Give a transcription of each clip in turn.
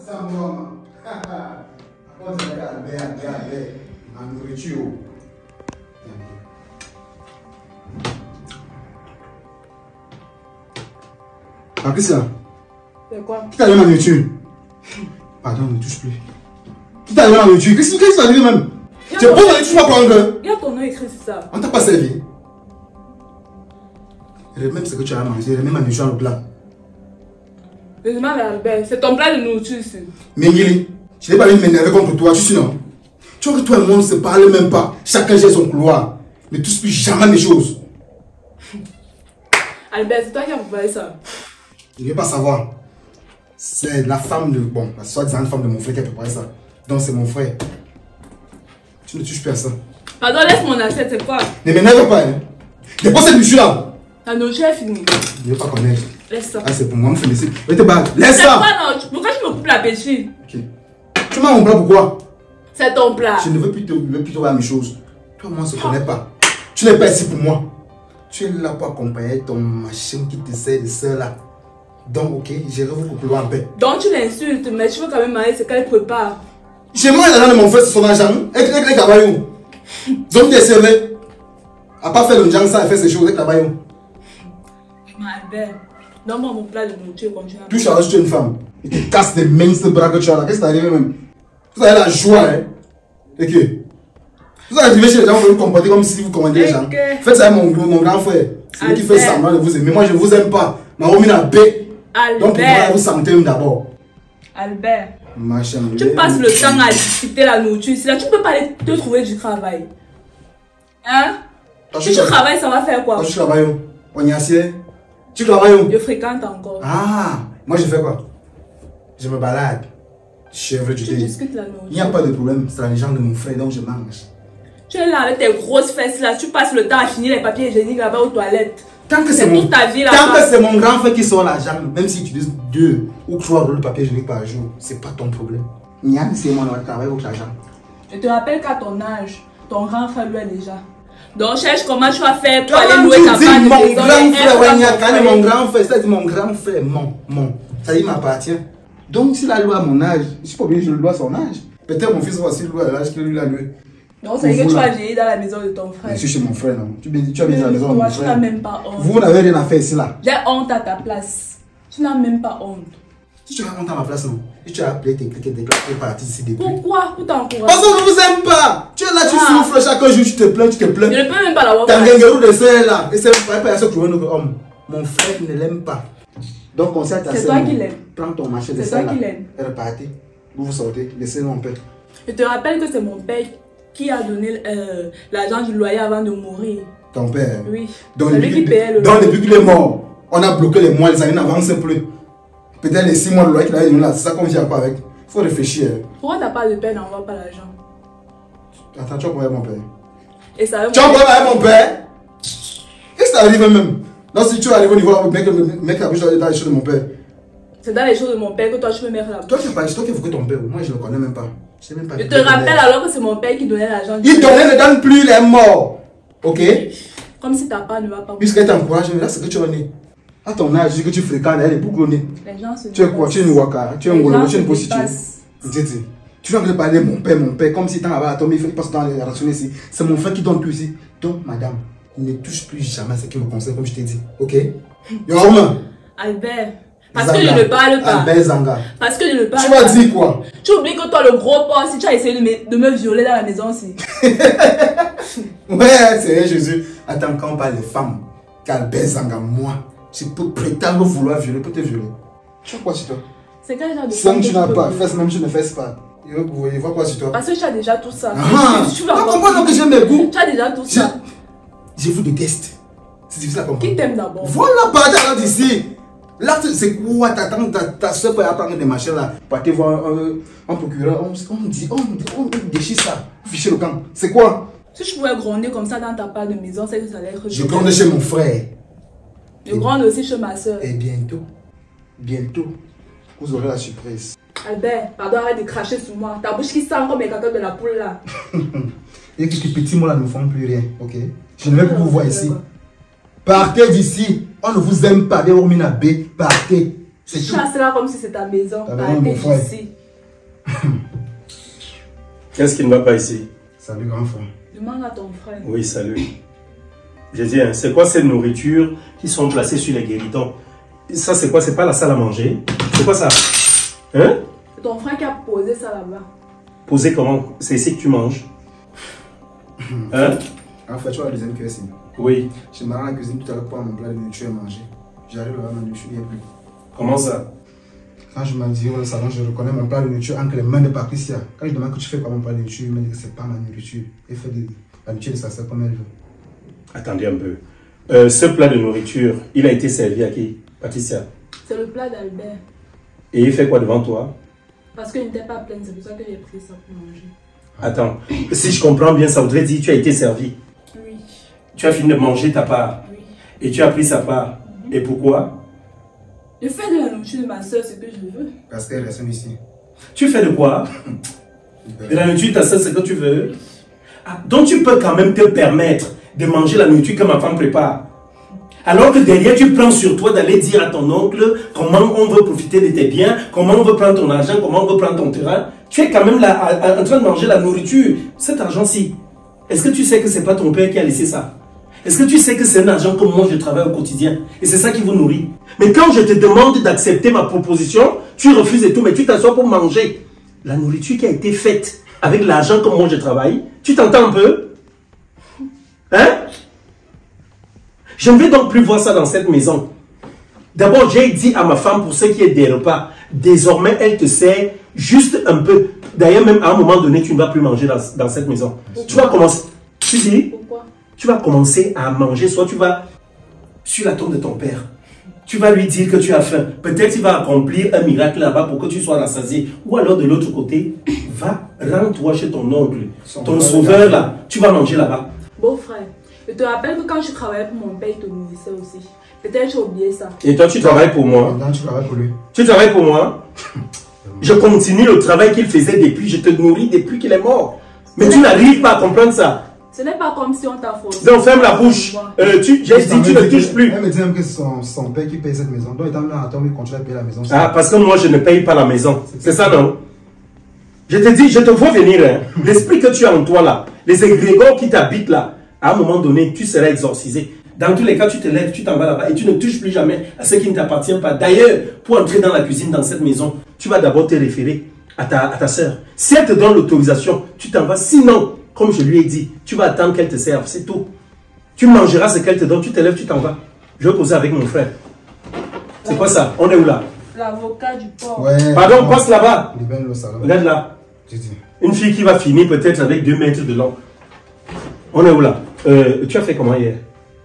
Ça moi. Quand tu regardes Albert, ma nourriture. Patricia. C'est quoi? Qui t'a donné ma nourriture? Pardon, ne touche plus. Qui t'a donné ma nourriture? Qu'est-ce qui t'a donné même? Tu prends la nourriture pour prendre. Il y a ton nom écrit sur ça. On t'a pas servi. Même ce que tu as mangé, même ma nourriture dans le plat. Désolé, Albert, c'est ton plat de nourriture ici. Mengili, je n'ai pas envie de m'énerver contre toi, tu sais non? Tu vois que toi et moi on ne se parle même pas. Chacun gère son couloir. Ne touche plus jamais mes choses. Albert, c'est toi qui as préparé ça. Je ne veux pas savoir. C'est la femme de... Bon, la soi-disant femme de mon frère qui a préparé ça. Donc c'est mon frère. Tu ne touches plus à ça. Pardon, laisse mon assiette, c'est quoi? Ne m'énerve pas, hein. Dépose cette bichue là. Ta nourriture est finie. Je ne veux pas connaître. Laisse ça. Ah, c'est pour moi, me félicite. Laisse C'est ça. quoi, non? Pourquoi tu me coupes l'appétit? Ok. Tu m'as mon plat pourquoi? C'est ton plat. Je ne veux plus te voir mes choses. Toi, moi, on ne se connaît pas. Tu n'es pas ici pour moi. Tu es là pour accompagner ton machin qui te sert de ça là. Donc, ok, j'irai vous couper en paix. Donc tu l'insultes, mais tu veux quand même manger ce qu'elle prépare. J'ai mangé l'argent de mon frère sur son argent. Avec les cabaillons. Donc, tu es servé. À part faire le jang, ça, elle fait ces choses avec la cabaillon. Albert, donne-moi mon plat de nourriture quand tu as. Tu charges, tu es une femme. Et tu casses tes mains, ce bras que tu as là. Qu'est-ce qui t'arrive même? Vous avez la joie, hein. Ok. Vous allez arriver chez les gens, vous vous comportez comme si vous commandez les gens. Faites ça avec mon grand frère. C'est lui qui fait semblant de vous aimer. Moi, je ne vous aime pas. Naomi n'a paix. Donc, pour moi, vous sentez d'abord. Albert, Machin, tu passes le temps à discuter la nourriture ici. Là, tu peux pas aller te trouver du travail. Hein? Si tu travailles, ça va faire quoi? Tu travailles. On y assied. Tu travailles. Je fréquente encore. Ah, moi, je fais quoi? Je me balade. Chèvre du Tu discutes la nourriture. Il n'y a pas de problème. C'est la légende de mon frère, donc je mange. Tu es là avec tes grosses fesses là. Tu passes le temps à finir les papiers hygiéniques là-bas aux toilettes. Tant que c'est toute ta vie là. Tant que c'est mon grand frère qui sort l'argent, même s'il utilise 2 ou 3 rouleaux de papier hygiénique par jour, c'est pas ton problème. Nian, c'est mon travail pour l'argent. Je te rappelle qu'à ton âge, ton grand frère lui est déjà. Donc cherche comment tu vas faire pour aller louer ta part de mon maison. grand frère, mon grand frère, c'est mon grand frère, ça y m'appartient. Donc s'il a loué à mon âge, je suis pas obligé de le louer à son âge. Peut-être mon fils va aussi louer à l'âge qu'il lui a loué. Donc ça veut dire que tu vas vieillir dans la maison de ton frère. Je suis chez mon frère, non. Tu as bien dans la maison de mon frère. Tu n'as même pas honte. Vous n'avez rien à faire ici là. J'ai honte à ta place. Tu n'as même pas honte. Si tu as honte à ma place, non. Si tu as appelé tes clics et t'es parti ici depuis. Pourquoi? Pour t'encourager. Parce qu'on ne vous aime pas. Tu es là, tu souffles chaque jour, tu te plains, tu te plains. Je ne peux même pas l'avoir. T'as un gangarou de ça là. Et c'est pas à ce que notre homme. Mon frère ne l'aime pas. Donc on s'est attaché. C'est toi qui l'aimes. Prends ton marché de ça. ça C'est là. toi qui l'aimes. Et repartez. Vous sortez, laissez-nous en paix. Je te rappelle que c'est mon père qui a donné l'argent du loyer avant de mourir. Ton père? Oui. Donc, c'est lui qui payait le loyer. Donc depuis qu'il est mort, on a bloqué les mois, les années n'avancent plus. Peut-être les 6 mois de loyer qu'il a donné là, c'est ça qu'on vient pas avec. Il faut réfléchir. Pourquoi t'as pas de père, n'envoie pas l'argent? Attends, tu vas voir mon père. Et ça tu vas voir mon père? Qu'est-ce qui t'arrive même? Donc si tu arrives au niveau là, mec la bouche dans les choses de mon père. C'est dans les choses de mon père que toi tu peux mettre la bouche. Toi qui évoques ton père, moi je ne le connais même pas. Je te rappelle alors que c'est mon père qui donnait l'argent. Il donnait, ne donne plus, il est mort. Ok? Comme si ta part ne va pas. Puisqu'elle t'encourage, là c'est que tu en es. À ton âge, je dis que tu fréquentes, elle est bougonnée. Les gens se Tu es quoi? Tu es une waka, tu es un golo, tu es une prostituée. prostituée. Tu vas me parler mon père, comme si tu en avais à tomber, il passe dans les relations ici. C'est mon frère qui donne tout ici. Donc, madame, ne touche plus jamais à ce qui me concerne, comme je t'ai dit. Ok? Yorma. Albert. Parce que je ne parle pas. Albert Zanga. Parce que je ne parle pas. pas. Tu vas dire quoi? Tu oublies que toi, le gros porc, si tu as essayé de me violer dans la maison aussi. Ouais, c'est Jésus. Attends, quand on parle des femmes, qu'Albert Zanga, moi, je peux prétendre vouloir violer, peut te violer. Tu vois quoi sur toi? C'est quel genre de femme tu n'as pas, fais même tu ne fais pas. Il voit quoi sur toi? Parce que tu as déjà tout ça. Tu vas comprendre que j'aime mes goûts. Tu as déjà tout ça. Je vous déteste. C'est difficile à comprendre. Qui t'aime d'abord? Voilà, pardon, d'ici. Là, c'est quoi? T'attends ta soeur pour apprendre des machins là. Pour aller voir un procureur. On déchire ça. Ficher le camp. C'est quoi? Si je pouvais gronder comme ça dans ta part de maison, c'est que ça allait être. Je gronde chez mon frère. Je gronde aussi chez ma soeur. Et bientôt, vous aurez la surprise. Albert, pardon, arrête de cracher sur moi. Ta bouche qui sent comme les caca de la poule là. Et que ces petits mots là ne font plus rien, ok? Je ne vais plus vous voir ici. Partez d'ici. On ne vous aime pas. Partez. Chasse-la comme si c'était ta maison. Mon frère. Ici. Qu'est-ce qui ne va pas ici? Salut, grand frère. Demande à ton frère. Oui, salut. J'ai dit, hein, c'est quoi ces nourritures qui sont placées sur les guéridons? Ça, c'est quoi? C'est pas la salle à manger? C'est quoi ça? Hein? C'est ton frère qui a posé ça là-bas. Posé comment? C'est ici que tu manges? Hein? En fait, tu vois la deuxième cuisine. Oui. Je m'arrête à la cuisine tout à l'heure pour mon plat de nourriture et manger. J'arrive là-bas, ma nourriture n'y est plus. Comment ça? Quand je m'en dis au salon, je reconnais mon plat de nourriture entre les mains de Patricia. Quand je demande que tu fais pas mon plat de nourriture, il me dit que c'est pas ma nourriture. Elle fait de la nourriture de sa sœur comme elle veut. Attendez un peu. Ce plat de nourriture, il a été servi à qui? Patricia? C'est le plat d'Albert. Et il fait quoi devant toi? Parce qu'il n'était pas plein, c'est pour ça que j'ai pris ça pour manger. Attends, si je comprends bien, ça voudrait dire que tu as été servi. Oui. Tu as fini de manger ta part. Oui. Et tu as pris sa part. Et pourquoi? Je fais de la nourriture de ma soeur ce que je veux. Parce qu'elle reste ici. Tu fais de quoi? De la nourriture de ta soeur, c'est ce que tu veux? Ah, donc tu peux quand même te permettre de manger la nourriture que ma femme prépare. Alors que derrière, tu prends sur toi d'aller dire à ton oncle comment on veut profiter de tes biens, comment on veut prendre ton argent, comment on veut prendre ton terrain. Tu es quand même là en train de manger la nourriture. Cet argent-ci, est-ce que tu sais que ce n'est pas ton père qui a laissé ça? Est-ce que tu sais que c'est un argent que moi je travaille au quotidien? Et c'est ça qui vous nourrit. Mais quand je te demande d'accepter ma proposition, tu refuses et tout, mais tu t'assois pour manger la nourriture qui a été faite avec l'argent que moi je travaille. Tu t'entends un peu? Hein? Je ne vais donc plus voir ça dans cette maison. D'abord, j'ai dit à ma femme pour ce qui est des repas, désormais elle te sert juste un peu. D'ailleurs, même à un moment donné, tu ne vas plus manger dans cette maison. Pourquoi? Tu vas commencer. Tu dis? Pourquoi? Tu vas commencer à manger, soit tu vas sur la tombe de ton père. Tu vas lui dire que tu as faim. Peut-être qu'il va accomplir un miracle là-bas pour que tu sois rassasié. Ou alors de l'autre côté, va, rends-toi chez ton oncle, ton sauveur là. Tu vas manger là-bas. Beau-frère, je te rappelle que quand je travaillais pour mon père, il te nourrissait aussi. Peut-être que tu as oublié ça. Et toi, tu travailles pour moi? Non, tu travailles pour lui. Tu travailles pour moi? Je continue le travail qu'il faisait depuis. Je te nourris depuis qu'il est mort. Mais tu n'arrives pas à comprendre ça. Ce n'est pas comme si on t'a forcé. Donc ferme la bouche. J'ai dit, tu ne touches plus. Elle me dit même que c'est son père qui paye cette maison. Donc étant donné à il continue à payer la maison. Ah, parce que moi je ne paye pas la maison. C'est ça, non? Je te dis, je te vois venir. Hein. L'esprit que tu as en toi là, les égrégores qui t'habitent là, à un moment donné, tu seras exorcisé. Dans tous les cas, tu te lèves, tu t'en vas là-bas et tu ne touches plus jamais à ce qui ne t'appartient pas. D'ailleurs, pour entrer dans la cuisine dans cette maison, tu vas d'abord te référer à ta soeur. Si elle te donne l'autorisation, tu t'en vas. Sinon, comme je lui ai dit, tu vas attendre qu'elle te serve, c'est tout. Tu mangeras ce qu'elle te donne, tu te lèves, tu t'en vas. Je vais causer avec mon frère. C'est quoi ça? On est où là? L'avocat du porc. Ouais, pardon, passe là-bas. Libère le salon. Regarde là. Didi. Une fille qui va finir peut-être avec 2 mètres de long. On est où là? Tu as fait comment hier?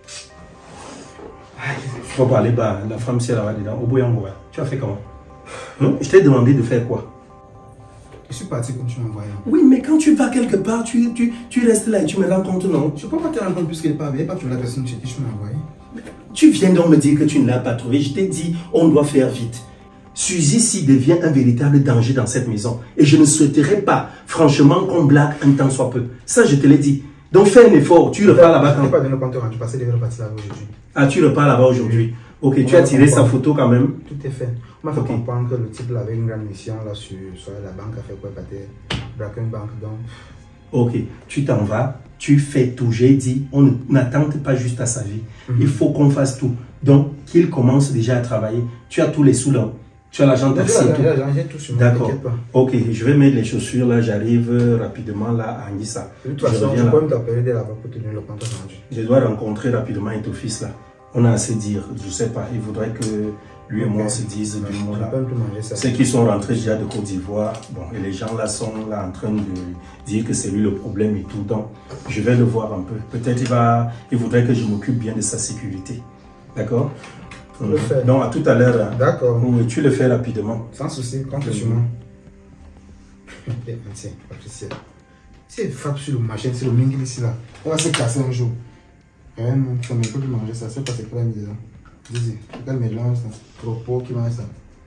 Il faut parler bas. La femme, si elle va dedans. Au bout tu as fait comment? Je t'ai demandé de faire quoi? Je suis parti comme tu m'envoyais. Oui, mais quand tu vas quelque part, tu restes là et tu me rends compte, non? Je ne peux pas te rendre compte puisqu'elle n'est pas avec. Pas que tu l'as personne, tu m'as envoyé. Tu viens donc me dire que tu ne l'as pas trouvé. Je t'ai dit, on doit faire vite. Suzy s'y devient un véritable danger dans cette maison. Et je ne souhaiterais pas, franchement, qu'on blague un temps soit peu. Ça, je te l'ai dit. Donc fais un effort. Tu repars là-bas quand... Je n'ai pas donné le compte rendu parce que je devais repartir là-bas aujourd'hui. Ah, tu repars là-bas aujourd'hui. Ok, tu as tiré sa photo quand même. Tout est fait. On m'a fait comprendre que le type là avait une grande mission là sur la banque a fait quoi, braquer une banque donc. Ok, tu t'en vas, tu fais tout. J'ai dit, on n'attente pas juste à sa vie. Il faut qu'on fasse tout. Donc, qu'il commence déjà à travailler. Tu as tous les sous là. Tu as l'argent taxi et tout. D'accord. Ok, je vais mettre les chaussures là. J'arrive rapidement là à Anissa. De toute façon, je peux t'appeler dès là-bas pour te donner le compte rendu. Je dois rencontrer rapidement ton fils là. On a assez dire. Je sais pas. Il faudrait que lui et moi se disent du mot là. Ceux qui sont rentrés déjà de Côte d'Ivoire, bon, et les gens là sont là en train de dire que c'est lui le problème et tout. Donc, je vais le voir un peu. Peut-être il voudrait que je m'occupe bien de sa sécurité. D'accord? Donc, à tout à l'heure. D'accord. Tu le fais rapidement. Sans souci, compte sur moi. Tiens, Patricia. Si elle frappe sur le machin, c'est le mingil ici là. Elle va se casser un jour. Vraiment, ça ne peut plus manger ça. C'est pas ce qu'elle a mis dedans. Dis-y, quel mélange ça. Propos qui mange ça.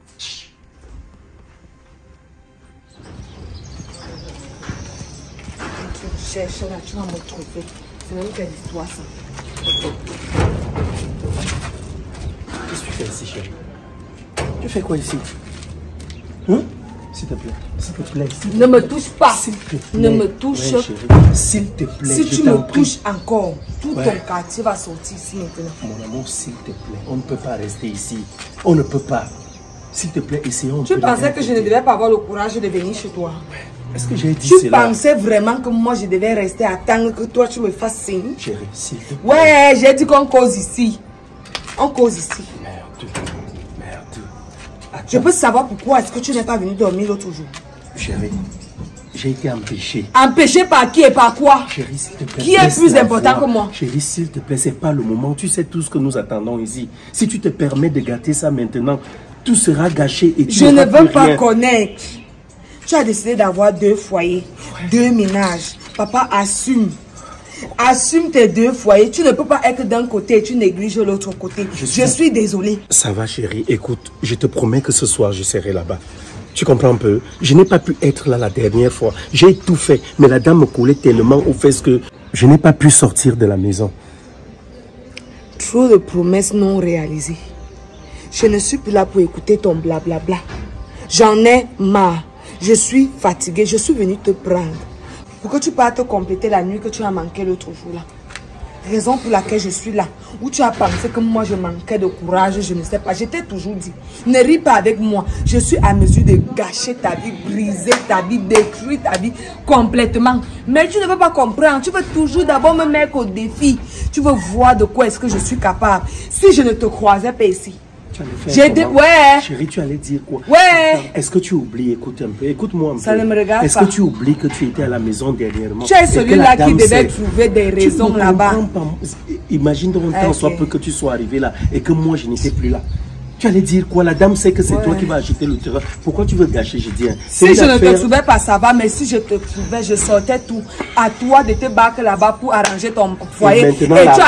Cherche là, tu vas me trouver. C'est même quelle histoire ça. Qu'est-ce que tu fais ici, chérie? Tu fais quoi ici? Hein? S'il te plaît, s'il te plaît. Ne me touche pas. S'il te plaît. Ne me touche. S'il te plaît. Si tu me touches encore, tout ton quartier va sortir ici maintenant. Mon amour, s'il te plaît, on ne peut pas rester ici. On ne peut pas. S'il te plaît, essayons. Tu pensais que je ne devais pas avoir le courage de venir chez toi? Est-ce que j'ai dit cela? Tu pensais vraiment que moi je devais rester attendre que toi tu me fasses signe? Chérie, s'il te plaît. Ouais, j'ai dit qu'on cause ici. On cause ici. Merde. Attends. Je peux savoir pourquoi est-ce que tu n'es pas venu dormir l'autre jour? Chérie, j'ai été empêché. Empêché par qui et par quoi? Chérie, s'il te plaît. Qui est plus important que moi? Chérie, s'il te plaît, c'est pas le moment. Tu sais tout ce que nous attendons ici. Si tu te permets de gâter ça maintenant, tout sera gâché et tu je ne veux pas rien. connaître. Tu as décidé d'avoir 2 foyers, 2 ménages. Papa, assume. Assume tes 2 foyers. Tu ne peux pas être d'un côté et tu négliges l'autre côté. Je suis désolée. Ça va, chérie. Écoute, je te promets que ce soir, je serai là-bas. Tu comprends un peu? Je n'ai pas pu être là la dernière fois. J'ai tout fait. Mais la dame me coulait tellement au fait que je n'ai pas pu sortir de la maison. Trop de promesses non réalisées. Je ne suis plus là pour écouter ton blablabla. J'en ai marre. Je suis fatiguée. Je suis venue te prendre. Pour que tu partes compléter la nuit que tu as manqué l'autre jour là. Raison pour laquelle je suis là. Où tu as pensé que moi je manquais de courage, je ne sais pas. Je t'ai toujours dit, ne ris pas avec moi. Je suis à mesure de gâcher ta vie, briser ta vie, détruire ta vie complètement. Mais tu ne veux pas comprendre. Tu veux toujours d'abord me mettre au défi. Tu veux voir de quoi est-ce que je suis capable. Si je ne te croisais pas ici. Ouais. Chérie, tu allais dire quoi? Ouais. Est-ce que tu oublies? Écoute un peu. Écoute-moi un peu. Ça ne me regarde pas. Est-ce que tu oublies que tu étais à la maison dernièrement? Tu es celui-là qui devait trouver des raisons là-bas. Imagine donc un temps soit peu que tu sois arrivé là et que moi je n'étais plus là. Tu allais dire quoi? La dame sait que c'est toi qui vas agiter le terrain. Pourquoi tu veux gâcher? Je dis. Si je ne te trouvais pas, ça va. Mais si je te trouvais, je sortais tout. À toi de te battre là-bas pour arranger ton foyer. Et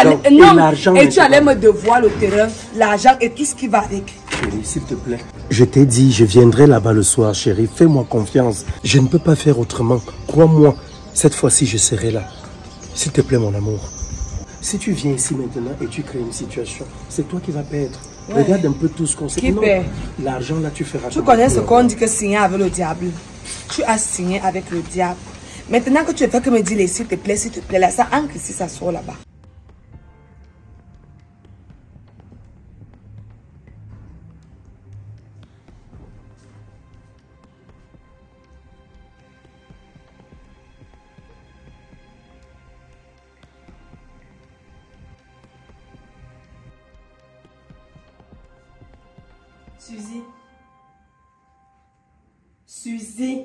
tu allais me devoir le terrain, l'argent et tout ce qui va avec. Chérie, s'il te plaît. Je t'ai dit, je viendrai là-bas le soir, chérie. Fais-moi confiance. Je ne peux pas faire autrement. Crois-moi, cette fois-ci, je serai là. S'il te plaît, mon amour. Si tu viens ici maintenant et tu crées une situation, c'est toi qui vas perdre. Ouais. Regarde un peu tout ce qu'on sait. Qui perd? L'argent là, tu feras. Tu connais ce qu'on dit que signer avec le diable. Tu as signé avec le diable. Maintenant que tu ne fais que me dire s'il te plaît, là, ça ancre ici, ça sort là-bas. Suzy,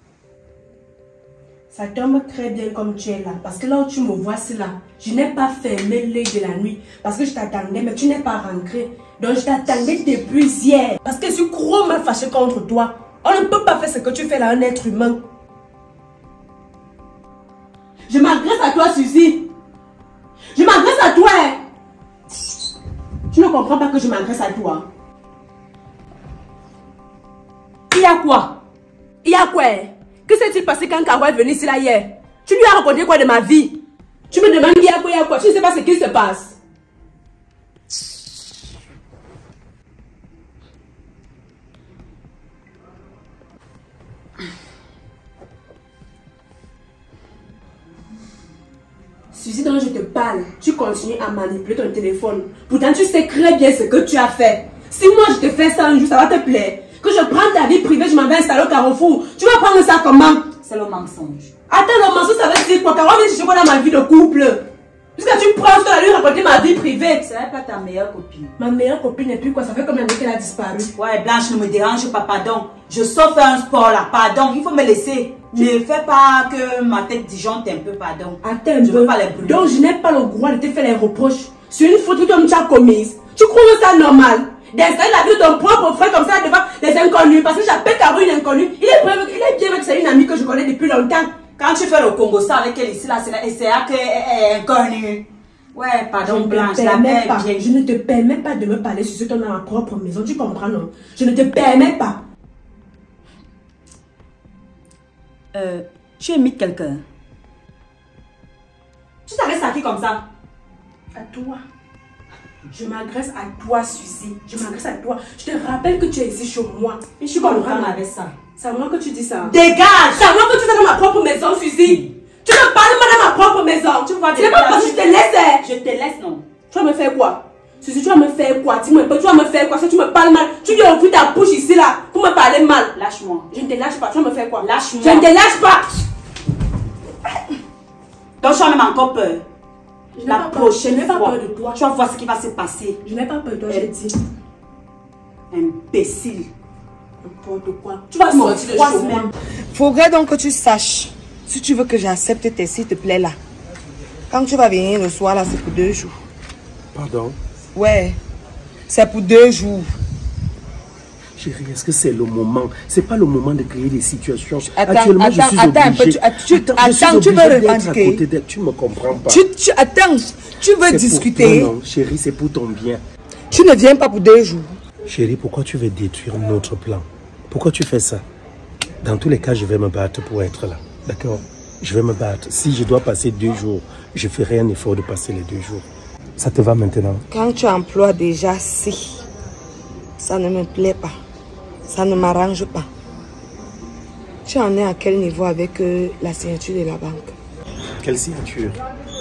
ça tombe très bien comme tu es là. Parce que là où tu me vois, c'est là. Je n'ai pas fermé l'œil de la nuit. Parce que je t'attendais, mais tu n'es pas rentré. Donc je t'attendais depuis hier. Parce que je suis gros mal fâché contre toi. On ne peut pas faire ce que tu fais là, un être humain. Je m'agresse à toi, Suzy. Je m'agresse à toi. Tu ne comprends pas que je m'agresse à toi. Il y a quoi? Il y a quoi? Que s'est-il passé quand Caro est venu ici là hier? Tu lui as raconté quoi de ma vie? Tu me demandes il y a quoi? Tu ne sais pas ce qui se passe. Suzy, dont je te parle, tu continues à manipuler ton téléphone. Pourtant, tu sais très bien ce que tu as fait. Si moi je te fais ça un jour, ça va te plaire. Que je prends ta vie privée, je m'en vais installer au Carrefour. Tu vas prendre ça comment? C'est le mensonge. Attends, le mensonge, ça veut dire quoi? Caro vient chercher quoi dans ma vie de couple? Puisque tu prends ça à lui raconter ma vie privée. Ce n'est pas ta meilleure copine. Ma meilleure copine n'est plus quoi? Ça fait combien d'années qu'elle a disparu? Ouais, Blanche, ne me dérange pas, pardon. Je sors faire un sport là, pardon. Il faut me laisser. Ne fais pas que ma tête disjoncte un peu, pardon. Attends, je veux pas les brûler. Donc je n'ai pas le droit de te faire les reproches sur une faute que tu as commise. Tu trouves ça normal d'installer la vie de ton propre frère comme ça devant les inconnus? Parce que j'appelle Caro une inconnue. Il est bien que c'est une amie que je connais depuis longtemps. Quand tu fais le Congo ça avec elle ici là, c'est là qu'elle est inconnue. Ouais, pardon Blanche, je ne te permets pas de me parler sur ce ton dans ma propre maison. Tu comprends, non? Je ne te permets pas. Tu imites quelqu'un? Tu t'arrêtes à qui comme ça? À toi. Je m'agresse à toi, Suzy. Je m'agresse à toi. Je te rappelle que tu es ici chez moi. Et je suis comprends avec ça. C'est à moi que tu dis ça. Dégage! C'est à moi que tu es dans ma propre maison, Suzy. Tu me parles pas dans ma propre maison. Tu vois, c'est pas parce que je te laisse. Je te laisse, non. Tu vas me faire quoi? Suzy, tu vas me faire quoi? Dis-moi un peu, tu vas me faire quoi? Si tu me parles mal, tu viens ouvrir ta bouche ici là pour me parler mal. Lâche-moi. Je ne te lâche pas. Tu vas me faire quoi? Lâche-moi. Je ne te lâche pas. Donc tu as même encore peur. La prochaine fois, peur de toi. tu vas voir ce qui va se passer. Je n'ai pas peur de toi, je dis. Imbécile. N'importe quoi. Tu vas sortir de chez moi. Faudrait donc que tu saches, si tu veux que j'accepte tes s'il te plaît là. Quand tu vas venir le soir là, c'est pour 2 jours. Pardon? Ouais, c'est pour 2 jours. Chérie, est-ce que c'est le moment? C'est pas le moment de créer des situations. Attends, Actuellement, je suis obligé. Attends, tu veux revendiquer? Tu me comprends pas. Attends, tu veux discuter? Non, chérie, c'est pour ton bien. Tu ne viens pas pour 2 jours. Chérie, pourquoi tu veux détruire notre plan? Pourquoi tu fais ça? Dans tous les cas, je vais me battre pour être là. D'accord? Je vais me battre. Si je dois passer 2 jours, je ferai un effort de passer les 2 jours. Ça te va maintenant? Quand tu emploies déjà si, ça ne me plaît pas. Ça ne m'arrange pas. Tu en es à quel niveau avec la signature de la banque? Quelle signature?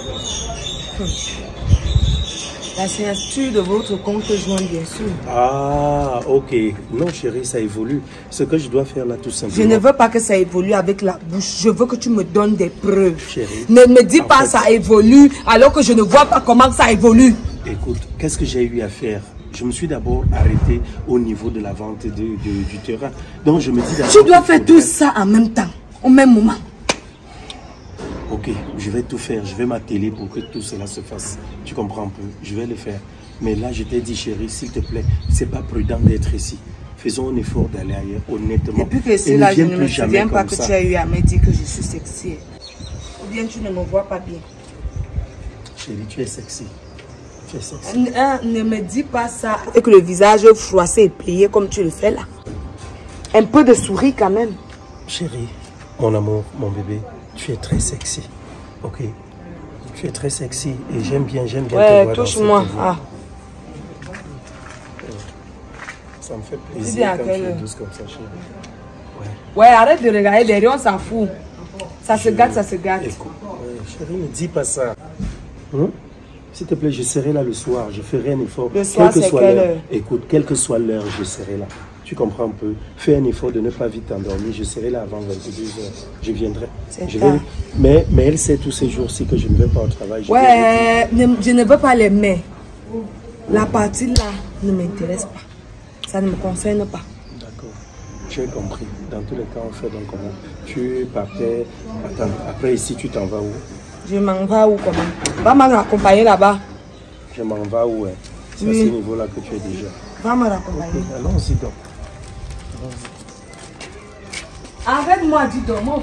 La signature de votre compte joint, bien sûr. Ah, ok. Non, chérie, ça évolue. Ce que je dois faire là, tout simplement... Je ne veux pas que ça évolue avec la bouche. Je veux que tu me donnes des preuves. Chérie. Ne me dis pas ça évolue alors que je ne vois pas comment ça évolue. Écoute, qu'est-ce que j'ai eu à faire? Je me suis d'abord arrêté au niveau de la vente du terrain. Donc je me dis... Tu dois faire tout ça en même temps, au même moment. Ok, je vais tout faire. Je vais m'atteler pour que tout cela se fasse. Tu comprends un peu? Je vais le faire. Mais là, je t'ai dit, chérie, s'il te plaît, c'est pas prudent d'être ici. Faisons un effort d'aller ailleurs, honnêtement. Depuis que c'est là, je ne me souviens pas que tu as eu à me dire que je suis sexy. Ou bien tu ne me vois pas bien. Chérie, tu es sexy. Tu es sexy. Ne me dis pas ça avec le visage froissé et plié comme tu le fais là. Un peu de sourire quand même. Chérie, mon amour, mon bébé, tu es très sexy. Ok? Tu es très sexy et j'aime bien te voir. Ouais, touche-moi. Ah. Ça me fait plaisir quand tu es douce comme ça, chérie. Ouais, arrête de regarder derrière, on s'en fout. Ça se gâte, ça se gâte. Écoute, chérie, ne dis pas ça. Hein? S'il te plaît, je serai là le soir. Je ferai un effort. Le soir, c'est quelle heure? Écoute, quelle que soit l'heure, je serai là. Tu comprends un peu? Fais un effort de ne pas vite t'endormir. Je serai là avant 22h. Je viendrai. Mais elle sait tous ces jours-ci que je ne vais pas au travail. Je ne veux pas les mains. La partie là ne m'intéresse pas. Ça ne me concerne pas. D'accord. Tu as compris. Dans tous les cas, on fait donc comment? Tu partais. Attends, après ici, tu t'en vas où? Je m'en vais où comment? Va m'accompagner là-bas. Je m'en vais où? Hein? C'est à ce niveau-là que tu es déjà. Va me raccompagner. Okay, allons-y donc. Arrête-moi, dis donc.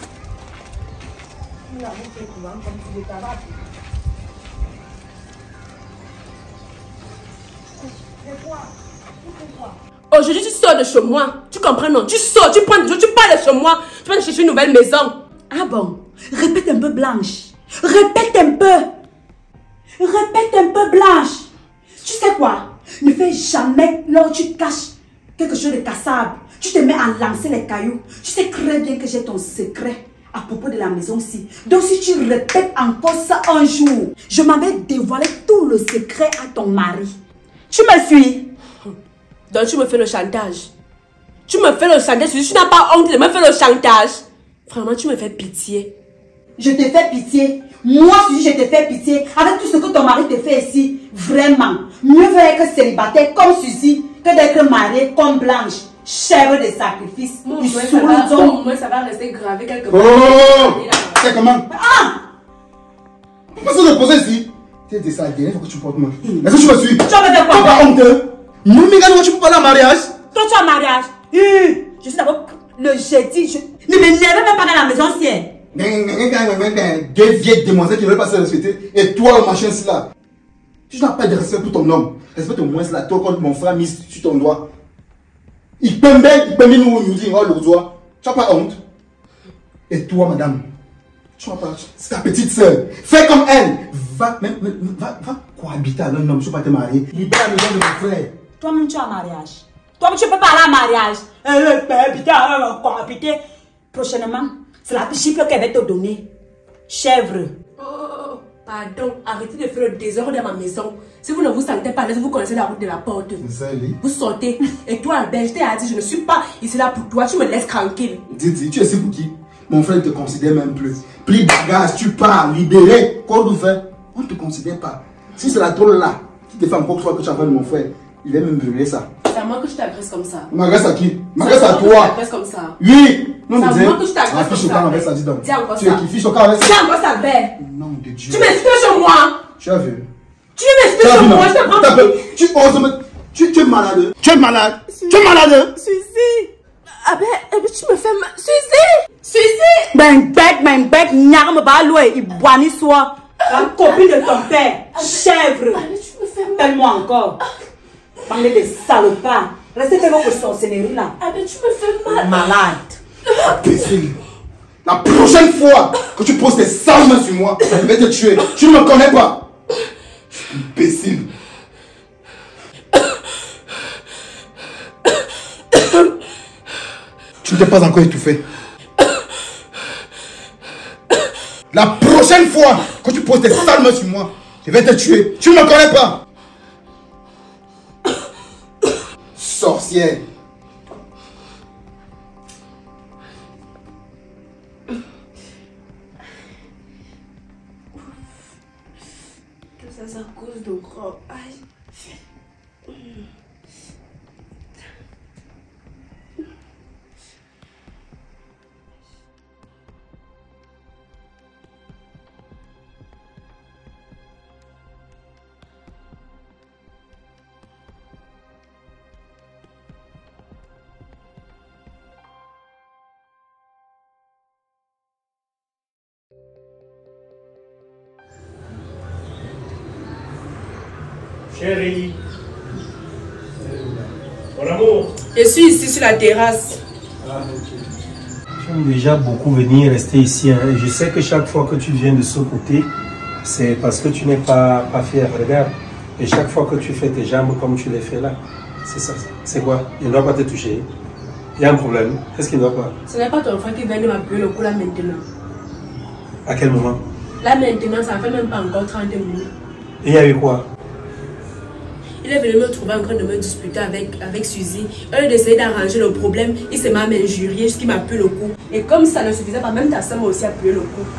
Aujourd'hui, tu sors de chez moi. Tu comprends, non? Tu sors, tu prends des choses, tu pars de chez moi. Tu vas chercher une nouvelle maison. Ah bon? Répète un peu, Blanche. Répète un peu. Répète un peu, Blanche. Tu sais quoi? Ne fais jamais, là où tu caches quelque chose de cassable. Tu te mets à lancer les cailloux. Tu sais très bien que j'ai ton secret à propos de la maison-ci. Donc si tu répètes encore ça un jour, je m'avais dévoilé tout le secret à ton mari. Tu me suis? Donc tu me fais le chantage. Tu me fais le chantage. Tu n'as pas honte de me faire le chantage. Vraiment, tu me fais pitié. Je te fais pitié. Moi, je te fais pitié. Avec tout ce que ton mari te fait ici, vraiment. Mieux vaut être célibataire comme Suzy que d'être mariée comme Blanche. Chèvre de sacrifice. Au moins, ça va rester gravé quelque part. Oh! C'est comment? Ah! Pourquoi ça se poser ici? Tu es ça, il faut que tu portes moi. Est-ce que tu me suis? Tu vas me faire quoi? Pas honteux. Nous, Mégane, tu peux parler en mariage? Toi, tu as un mariage? Je suis d'abord le jeudi. Ne m'énerve même pas dans la maison, sienne. Deux vieilles demoiselles qui ne veulent pas se respecter. Et toi, le machin, c'est là. Tu n'as pas de respect pour ton homme. Respecte au moins là. Toi, quand mon frère mis sur ton doigt. Il peut nous dire, oh, le doigt. Tu n'as pas honte. Et toi, madame, Tu vois pas, c'est ta petite soeur. Fais comme elle. Va cohabiter avec un homme, je ne peux pas te marier. Libère les gens de mon frère. Toi-même, tu as un mariage. Toi-même, tu peux pas aller à un mariage. Cohabiter. Prochainement, c'est la chiffre qu'elle va te donner. Chèvre. Pardon, arrêtez de faire le désordre dans ma maison. Si vous ne vous sentez pas à l'aise, vous connaissez la route de la porte. Vous sortez. Et toi, Albert, je t'ai dit, je ne suis pas ici là pour toi. Tu me laisses tranquille. Didi, tu es ici pour qui? Mon frère ne te considère même plus. Plis bagage, tu pars, libéré. Quoi de faire? On ne te considère pas. Si c'est la drôle là, qui te fait encore fois que tu appelles mon frère, il va me brûler ça. C'est à moi que je t'agresse comme ça. M'agresse à qui? M'agresse à toi. Je t'agresse comme ça. Oui. Non, c'est à moi que je t'agresse comme ça. Dis encore ça. Tu es qui? Fiche au carré. Dis encore ça, Albert. Non, de Dieu. Tu m'expliques sur moi. Tu as vu? Tu m'expliques sur moi. Je te prends. Tu oses me... Tu es malade. Tu es malade. Tu es malade. Suicide. Albert, tu me fais mal. Suicide. Ben bec, nyarme baloué, il boit ni soit. La copine de ton père, chèvre. Appelle-moi encore. Parlez de salopards. Restez avec vos sorcelleries là. Albert, tu me fais mal. Malade. Imbécile. La prochaine fois que tu poses tes sales mains sur moi, je vais te tuer. Tu ne me connais pas. Imbécile. Tu ne t'es pas encore étouffé. La prochaine fois que tu poses tes sales mains sur moi, je vais te tuer. Tu ne me connais pas. Sorcière. Tout ça, c'est à cause de gros. Aïe. Chérie, mon amour. Je suis ici sur la terrasse. Ah, okay. Tu aimes déjà beaucoup venir rester ici. Hein. Je sais que chaque fois que tu viens de ce côté, c'est parce que tu n'es pas fier. Regarde. Et chaque fois que tu fais tes jambes comme tu les fais là, c'est ça. C'est quoi? Il ne doit pas te toucher. Il y a un problème. Qu'est-ce qu'il ne doit pas? Ce n'est pas ton frère qui vient de m'appuyer le cou là maintenant. À quel moment? Là maintenant, ça fait même pas encore 30 minutes. Et il y a eu quoi? Il est venu me trouver en train de me disputer avec Suzy. Au lieu d'essayer d'arranger le problème, il s'est même injurié jusqu'il m'a appuyé le cou. Et comme ça ne suffisait pas, même ta soeur m'a aussi appuyé le cou.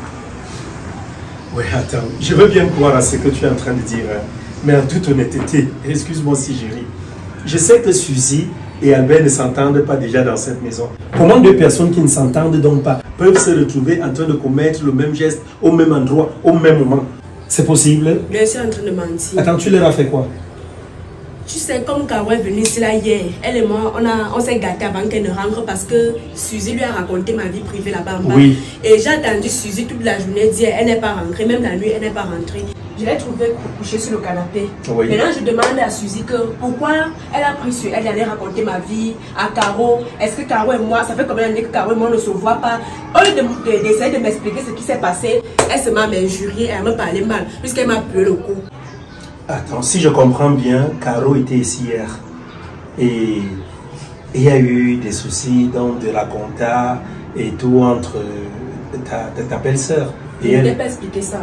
Oui, attends. Je veux bien croire à ce que tu es en train de dire. Hein. Mais en toute honnêteté, excuse-moi si je ris. Je sais que Suzy et Albert ne s'entendent pas déjà dans cette maison. Comment deux personnes qui ne s'entendent donc pas peuvent se retrouver en train de commettre le même geste au même endroit, au même moment? C'est possible? Bien sûr, en train de mentir. Attends, tu leur as fait quoi? Tu sais, comme Caro est venue ici là hier, elle et moi, on s'est gâtés avant qu'elle ne rentre parce que Suzy lui a raconté ma vie privée là-bas en bas. Oui. Et j'ai attendu Suzy toute la journée dire elle n'est pas rentrée, même la nuit elle n'est pas rentrée. Je l'ai trouvée couchée sur le canapé. Oui. Maintenant je demande à Suzy que pourquoi elle a pris sur elle d'aller raconter ma vie à Caro. Est-ce que Caro et moi, ça fait combien d'années que Caro et moi ne se voient pas? Au lieu d'essayer de m'expliquer ce qui s'est passé, elle se m'a injuriée, elle m'a parlé mal puisqu'elle m'a appuyé le cou. Attends, si je comprends bien, Caro était ici hier. Et il y a eu des soucis donc de la compta et tout entre ta belle-sœur et elle. Je ne t'ai pas expliqué ça.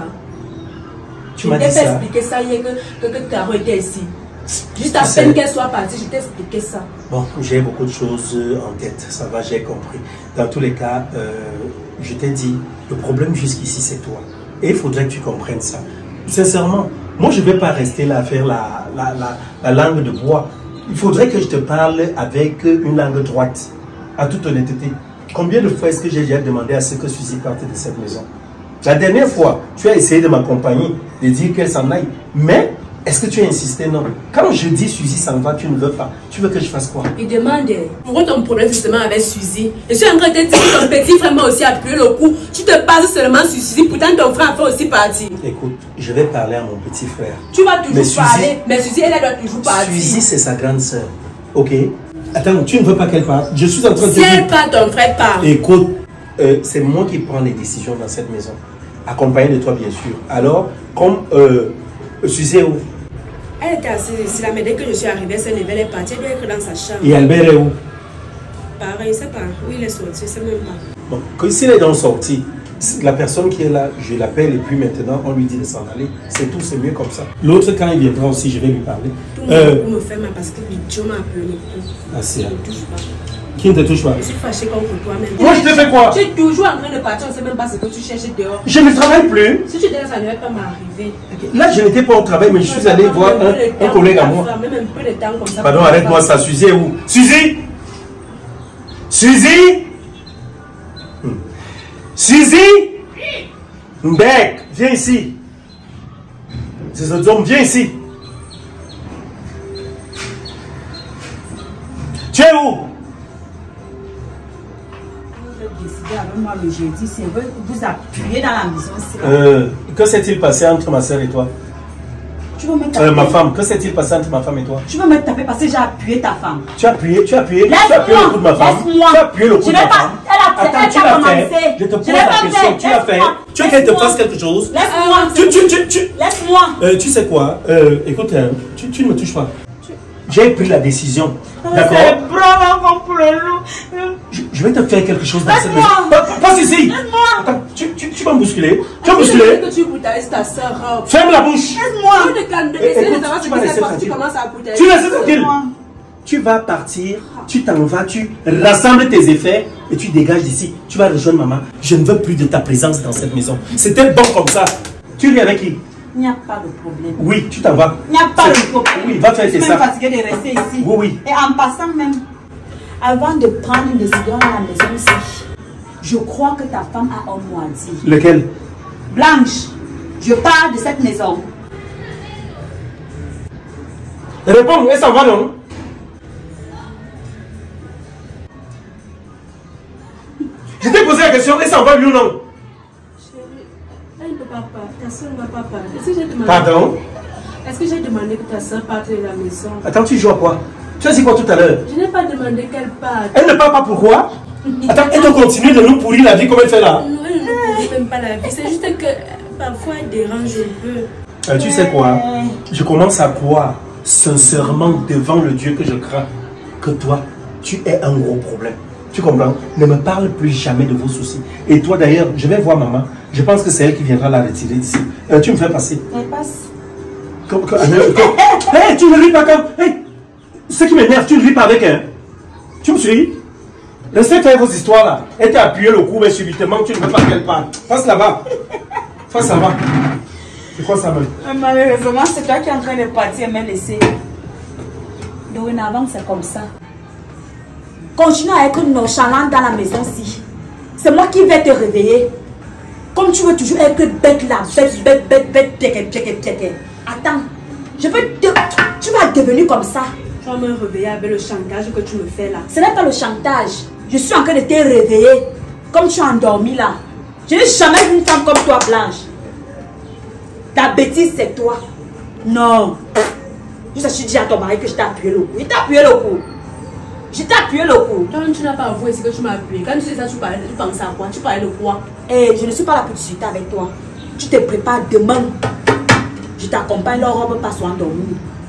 Tu m'as dit ça. Je ne t'ai pas expliqué ça hier que Caro était ici. Juste à peine qu'elle soit partie, je t'ai expliqué ça. Bon, j'ai beaucoup de choses en tête, ça va, j'ai compris. Dans tous les cas, je t'ai dit, le problème jusqu'ici c'est toi. Et il faudrait que tu comprennes ça. Sincèrement, moi je ne vais pas rester là à faire la langue de bois. Il faudrait que je te parle avec une langue droite, à toute honnêteté. Combien de fois est-ce que j'ai déjà demandé à ce que Suzy parte de cette maison? La dernière fois, tu as essayé de m'accompagner, de dire qu'elle s'en aille. Mais, est-ce que tu as insisté? Non. Quand je dis Suzy s'en va, tu ne veux pas. Tu veux que je fasse quoi? Il demande, pourquoi ton problème justement avec Suzy? Je suis en train de te dire que ton petit frère m'a aussi appuyé le cou. Tu te bases seulement sur Suzy, pourtant ton frère a fait aussi partie. Écoute, je vais parler à mon petit frère. Tu vas toujours parler, mais Suzy, elle doit toujours partir. Suzy, c'est sa grande sœur. Ok? Attends, tu ne veux pas qu'elle parte? Je suis en train de te dire... Si dire... elle part, ton frère part. Écoute, c'est moi qui prends les décisions dans cette maison. Accompagné de toi, bien sûr. Alors, comme Suzy est où? Elle était assise ici là, mais dès que je suis arrivée, elle s'est levée, elle est partie, elle doit être dans sa chambre. Et Albert est où? Pareil, je ne sais pas où il est sorti, je ne sais même pas. Bon, quand s'il est dans sortie, la personne qui est là, je l'appelle et puis maintenant on lui dit de s'en aller. C'est tout, c'est mieux comme ça. L'autre, quand il viendra aussi, je vais lui parler. Tout le monde me fait mal parce que Dieu m'a appelé. Ah, c'est Je ne touche pas. Qui ne te touche pas? Je suis fâchée contre toi-même. Moi, je te fais quoi? Tu es toujours en train de partir, on ne sait même pas ce que tu cherches dehors. Je ne travaille plus. Si tu te laisses, ça ne va pas m'arriver. Là, je n'étais pas au travail, mais je suis allé voir un collègue à moi. Même un peu de temps comme ça. Pardon, arrête-moi ça. Suzy est où? Suzy? Suzy? Suzy? Mbek, viens ici. C'est un homme, viens ici. Tu es où? Avec moi le jeudi, c'est vrai que vous appuyez dans la maison. Que s'est-il passé entre ma soeur et toi? Tu veux me taper? Ma femme, que s'est-il passé entre ma femme et toi? Tu veux me taper parce que j'ai appuyé ta femme. Tu as appuyé le coup de ma femme. Laisse-moi. Tu as appuyé le coup de ma femme. Attends, tu l'as fait. Je te pose la question, tu l'as fait. Tu veux qu'elle te fasse quelque chose? Laisse-moi. Laisse-moi. Tu sais quoi? Écoute, tu ne me touches pas. J'ai pris la décision. D'accord? Je vais te faire quelque chose dans cette maison. Passe ici. Attends, tu vas me bousculer. Tu vas me bousculer. Que tu brutalises ta soeur. Ferme la bouche. Tu commences à brutaliser. Tu laisses tranquille. Tu vas partir, tu t'en vas, tu rassembles tes effets et tu dégages d'ici. Tu vas rejoindre maman. Je ne veux plus de ta présence dans cette maison. C'était bon comme ça. Tu ris avec qui? Il n'y a pas de problème. Oui, tu t'en vas. Il n'y a pas de problème. Oui, va faire tes ça. Je suis ça. même fatiguée de rester ici. Oui, oui. Et en passant même, avant de prendre une décision à la maison ici, je crois que ta femme a un mot à dire. Lequel? Blanche, je parle de cette maison. Réponds, elle s'en va non? Je t'ai posé la question, elle s'en va oui ou non? Elle ne peut pas partir, ta soeur ne va pas partir. Pardon? Est-ce que j'ai demandé que ta soeur parte de la maison? Attends, tu joues à quoi? Tu as dit quoi tout à l'heure? Je n'ai pas demandé qu'elle parte. Elle ne part pas pourquoi? Attends, elle doit continuer de nous pourrir la vie comme elle fait là. Non, elle ne pourrit même pas la vie. C'est juste que parfois elle dérange un peu. Tu sais quoi? Je commence à croire sincèrement devant le Dieu que je crains que toi, tu es un gros problème. Tu comprends? Ne me parle plus jamais de vos soucis. Et toi d'ailleurs, je vais voir maman. Je pense que c'est elle qui viendra la retirer d'ici. Tu me fais passer. Elle passe. Hey, tu ne ris pas quand... Hey, ce qui m'énerve, tu ne ris pas avec elle. Tu me suis? Laissez faire vos histoires là. Elle t'a appuyé le cou, mais subitement, tu ne veux pas qu'elle parle. Passe là-bas. Passe là-bas. C'est quoi ça, même? Malheureusement, c'est toi qui es en train de partir et me laisser. Dorénavant, c'est comme ça. Continue à être nonchalant dans la maison-ci. C'est moi qui vais te réveiller. Comme tu veux toujours être bête là, bête. Attends, tu vas devenir comme ça. Tu vas me réveiller avec le chantage que tu me fais là. Ce n'est pas le chantage. Je suis en train de te réveiller. Comme tu as endormi là. Je n'ai jamais vu une femme comme toi, Blanche. Ta bêtise, c'est toi. Non. Je suis dit à ton mari que je t'ai appuyé le cou. Il t'a appuyé le cou. Je t'ai appuyé le cou. Toi, tu n'as pas avoué ce que tu m'as appuyé. Quand tu sais ça, tu pensais à quoi? Tu parlais de quoi? Eh, je ne suis pas là pour discuter avec toi. Tu te prépares demain. Je t'accompagne, leur robe passe endormie.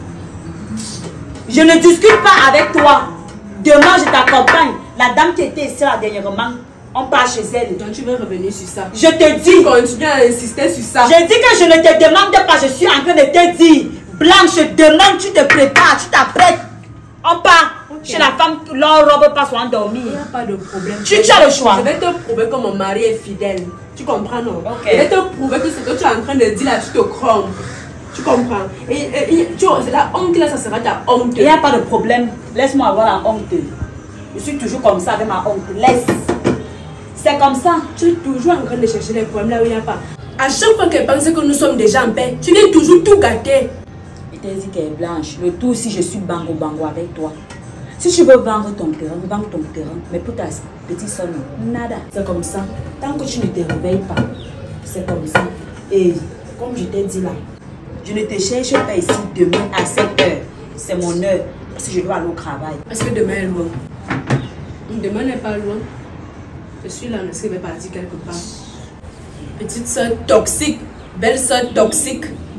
Je ne discute pas avec toi. Demain, je t'accompagne. La dame qui était ici là dernièrement, on part chez elle. Donc, tu veux revenir sur ça? Je te dis. Continue à insister sur ça. Je dis que je ne te demande pas. Je suis en train de te dire. Blanche, demain, tu te prépares, tu t'apprêtes. On part. Chez la femme, leur robe passe endormie. Il n'y a pas de problème. Tu as le choix. Je vais te prouver que mon mari est fidèle. Tu comprends, non? Okay. Je vais te prouver que ce que tu es en train de dire là, tu te crompes. Tu comprends? Et c'est la honte là, ça sera ta honte. Il n'y a pas de problème. Laisse-moi avoir la honte. Je suis toujours comme ça avec ma honte. Laisse. C'est comme ça. Tu es toujours en train de chercher les problèmes là où il n'y a pas. À chaque fois qu'elle pense que nous sommes déjà en paix, tu viens toujours tout gâter. Je t'ai dit qu'elle est blanche. Le tout, si je suis bango avec toi. Si tu veux vendre ton terrain, vends ton terrain. Mais pour ta petite soeur, nada. C'est comme ça. Tant que tu ne te réveilles pas, c'est comme ça. Et comme je t'ai dit là, je ne te cherche pas ici demain à 7 h. C'est mon heure. Parce que je dois aller au travail. Est-ce que demain est loin? Demain n'est pas loin. Je suis là, mais est-ce qu'elle va partir quelque part? Petite soeur toxique, belle soeur toxique.